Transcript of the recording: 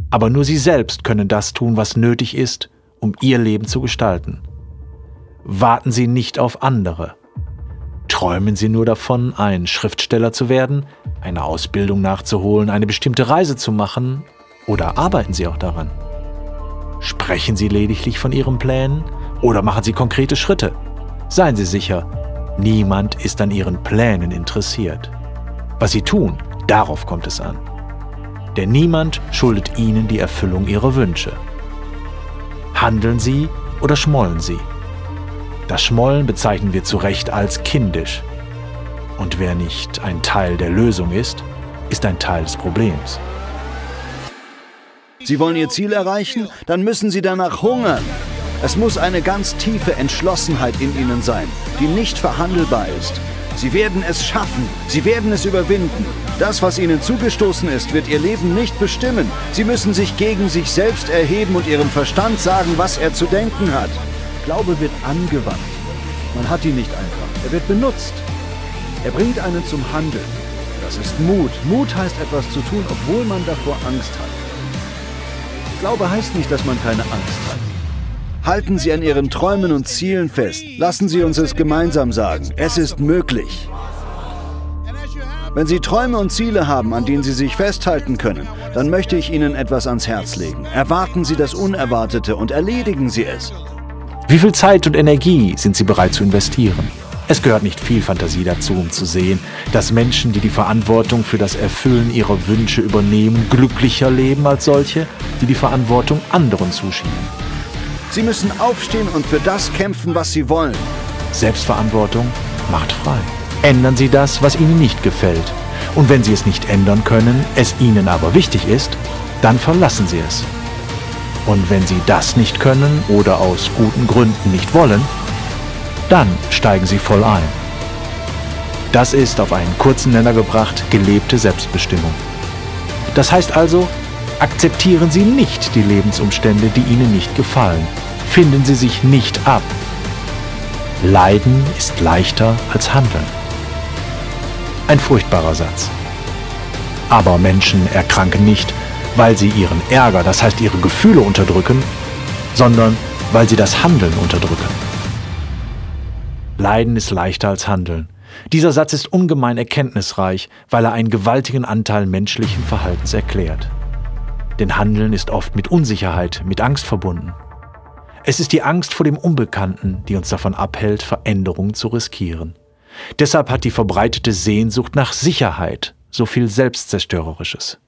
Aber nur Sie selbst können das tun, was nötig ist, um Ihr Leben zu gestalten. Warten Sie nicht auf andere. Träumen Sie nur davon, ein Schriftsteller zu werden, eine Ausbildung nachzuholen, eine bestimmte Reise zu machen, oder arbeiten Sie auch daran? Sprechen Sie lediglich von Ihren Plänen oder machen Sie konkrete Schritte? Seien Sie sicher, niemand ist an Ihren Plänen interessiert. Was Sie tun, darauf kommt es an. Denn niemand schuldet Ihnen die Erfüllung Ihrer Wünsche. Handeln Sie oder schmollen Sie? Das Schmollen bezeichnen wir zu Recht als kindisch. Und wer nicht ein Teil der Lösung ist, ist ein Teil des Problems. Sie wollen Ihr Ziel erreichen? Dann müssen Sie danach hungern. Es muss eine ganz tiefe Entschlossenheit in Ihnen sein, die nicht verhandelbar ist. Sie werden es schaffen. Sie werden es überwinden. Das, was Ihnen zugestoßen ist, wird Ihr Leben nicht bestimmen. Sie müssen sich gegen sich selbst erheben und Ihrem Verstand sagen, was er zu denken hat. Glaube wird angewandt. Man hat ihn nicht einfach. Er wird benutzt. Er bringt einen zum Handeln. Das ist Mut. Mut heißt, etwas zu tun, obwohl man davor Angst hat. Glaube heißt nicht, dass man keine Angst hat. Halten Sie an Ihren Träumen und Zielen fest. Lassen Sie uns es gemeinsam sagen. Es ist möglich. Wenn Sie Träume und Ziele haben, an denen Sie sich festhalten können, dann möchte ich Ihnen etwas ans Herz legen. Erwarten Sie das Unerwartete und erledigen Sie es. Wie viel Zeit und Energie sind Sie bereit zu investieren? Es gehört nicht viel Fantasie dazu, um zu sehen, dass Menschen, die die Verantwortung für das Erfüllen ihrer Wünsche übernehmen, glücklicher leben als solche, die die Verantwortung anderen zuschieben. Sie müssen aufstehen und für das kämpfen, was Sie wollen. Selbstverantwortung macht frei. Ändern Sie das, was Ihnen nicht gefällt. Und wenn Sie es nicht ändern können, es Ihnen aber wichtig ist, dann verlassen Sie es. Und wenn Sie das nicht können oder aus guten Gründen nicht wollen, dann steigen Sie voll ein. Das ist auf einen kurzen Nenner gebracht gelebte Selbstbestimmung. Das heißt also, akzeptieren Sie nicht die Lebensumstände, die Ihnen nicht gefallen. Finden Sie sich nicht ab. Leiden ist leichter als Handeln. Ein furchtbarer Satz. Aber Menschen erkranken nicht, weil sie ihren Ärger, das heißt ihre Gefühle unterdrücken, sondern weil sie das Handeln unterdrücken. Leiden ist leichter als Handeln. Dieser Satz ist ungemein erkenntnisreich, weil er einen gewaltigen Anteil menschlichen Verhaltens erklärt. Denn Handeln ist oft mit Unsicherheit, mit Angst verbunden. Es ist die Angst vor dem Unbekannten, die uns davon abhält, Veränderungen zu riskieren. Deshalb hat die verbreitete Sehnsucht nach Sicherheit so viel Selbstzerstörerisches.